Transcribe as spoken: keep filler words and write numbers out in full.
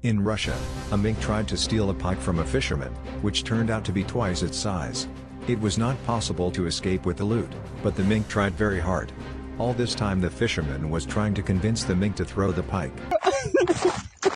In Russia, a mink tried to steal a pike from a fisherman, which turned out to be twice its size. It was not possible to escape with the loot, but the mink tried very hard. All this time the fisherman was trying to convince the mink to throw the pike.